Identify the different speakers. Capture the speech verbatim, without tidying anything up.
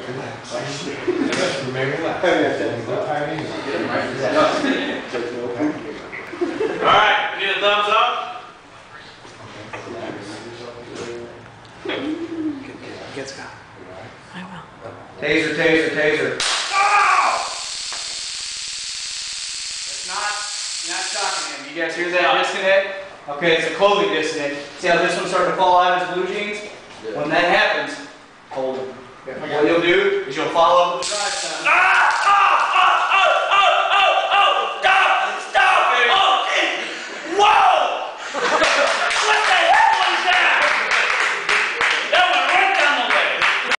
Speaker 1: Relax. Remain relaxed.
Speaker 2: Alright, we need a thumbs up.
Speaker 1: Gets got.
Speaker 3: I will.
Speaker 4: Taser, taser, taser.
Speaker 2: Oh!
Speaker 4: It's not, not shocking him. You guys hear that disconnect? Okay, it's a clothing disconnect. See how this one's starting to fall out of his blue jeans? When that happens, hold him. What you'll do is you'll follow up with the drive time.
Speaker 2: Ah!